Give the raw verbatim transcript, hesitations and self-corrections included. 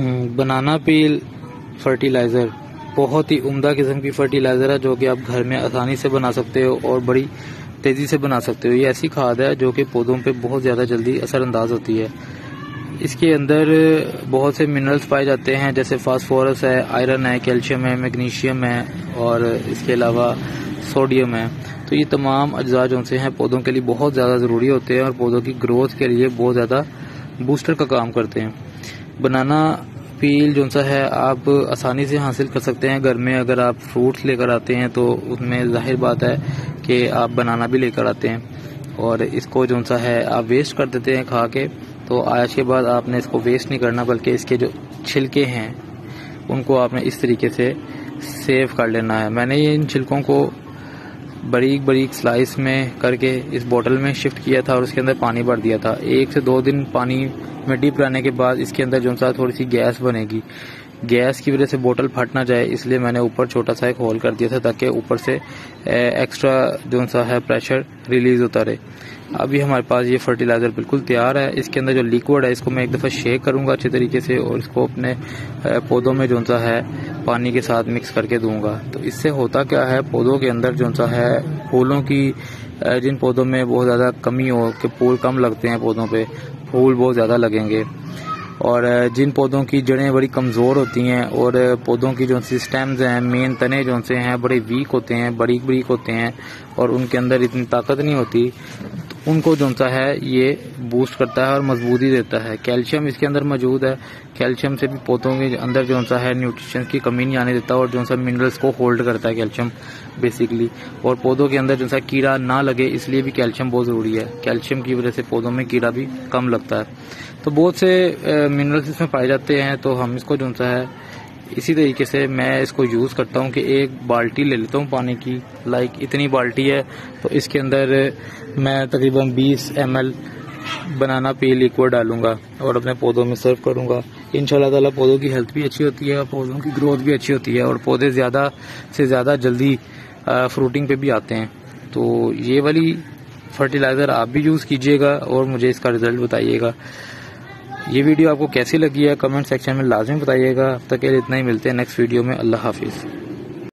बनाना पील fertiliser बहुत ही उम्दा किस्म की फर्टिलाइज़र है जो कि आप घर में आसानी से बना सकते हो और बड़ी तेज़ी से बना सकते हो। ये ऐसी खाद है जो कि पौधों पे बहुत ज़्यादा जल्दी असरअंदाज होती है। इसके अंदर बहुत से मिनरल्स पाए जाते हैं जैसे फास्फोरस है, आयरन है, कैल्शियम है, मैग्नीशियम है और इसके अलावा सोडियम है। तो ये तमाम अज्जा जो से हैं पौधों के लिए बहुत ज़्यादा ज़रूरी होते हैं और पौधों की ग्रोथ के लिए बहुत ज़्यादा बूस्टर का काम करते हैं। बनाना पील जो सा है आप आसानी से हासिल कर सकते हैं घर में। अगर आप फ्रूट्स लेकर आते हैं तो उसमें जाहिर बात है कि आप बनाना भी लेकर आते हैं और इसको जो सा है आप वेस्ट कर देते हैं खा के। तो आज के बाद आपने इसको वेस्ट नहीं करना बल्कि इसके जो छिलके हैं उनको आपने इस तरीके से सेव कर लेना है। मैंने ये इन छिलकों को बारीक बारीक स्लाइस में करके इस बोतल में शिफ्ट किया था और उसके अंदर पानी भर दिया था। एक से दो दिन पानी में डीप रहने के बाद इसके अंदर जो सा थोड़ी सी गैस बनेगी। गैस की वजह से बोतल फट ना जाए इसलिए मैंने ऊपर छोटा सा एक होल कर दिया था ताकि ऊपर से एक्स्ट्रा जो सा है प्रेशर रिलीज होता रहे। अभी हमारे पास ये फर्टिलाइज़र बिल्कुल तैयार है। इसके अंदर जो लिक्विड है इसको मैं एक दफ़ा शेक करूँगा अच्छे तरीके से और इसको अपने पौधों में जो सा है पानी के साथ मिक्स करके दूंगा। तो इससे होता क्या है, पौधों के अंदर जो सा है फूलों की, जिन पौधों में बहुत ज़्यादा कमी हो कि फूल कम लगते हैं पौधों पे, फूल बहुत ज़्यादा लगेंगे। और जिन पौधों की जड़ें बड़ी कमज़ोर होती हैं और पौधों की जो सी स्टेम्स हैं, मेन तने जो से हैं बड़े वीक होते हैं, बारीक बारीक होते हैं और उनके अंदर इतनी ताकत नहीं होती, तो उनको जो सा है ये बूस्ट करता है और मजबूती देता है। कैल्शियम इसके अंदर मौजूद है। कैल्शियम से भी पौधों के अंदर जो सा है न्यूट्रिशन की कमी नहीं आने देता और जो सा मिनरल्स को होल्ड करता है कैल्शियम बेसिकली। और पौधों के अंदर जो सा कीड़ा ना लगे इसलिए भी कैल्शियम बहुत ज़रूरी है। कैल्शियम की वजह से पौधों में कीड़ा भी कम लगता है। तो बहुत से मिनरल्स इसमें पाए जाते हैं। तो हम इसको जो सा है इसी तरीके से मैं इसको यूज़ करता हूँ कि एक बाल्टी ले लेता हूँ पानी की, लाइक इतनी बाल्टी है तो इसके अंदर मैं तकरीबन बीस M L banana peel liquid डालूंगा और अपने पौधों में सर्व करूंगा। इंशाल्लाह ताला पौधों की हेल्थ भी अच्छी होती है, पौधों की ग्रोथ भी अच्छी होती है और पौधे ज़्यादा से ज़्यादा जल्दी फ्रूटिंग पे भी आते हैं। तो ये वाली फर्टिलाइज़र आप भी यूज़ कीजिएगा और मुझे इसका रिज़ल्ट बताइएगा। ये वीडियो आपको कैसी लगी है कमेंट सेक्शन में लाजमी बताइएगा। अब तक के लिए इतना ही, मिलते हैं नेक्स्ट वीडियो में। अल्लाह हाफिज़।